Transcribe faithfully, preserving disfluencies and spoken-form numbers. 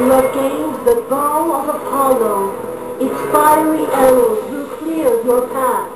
You have gained the bow of Apollo. Its fiery arrows will clear your path.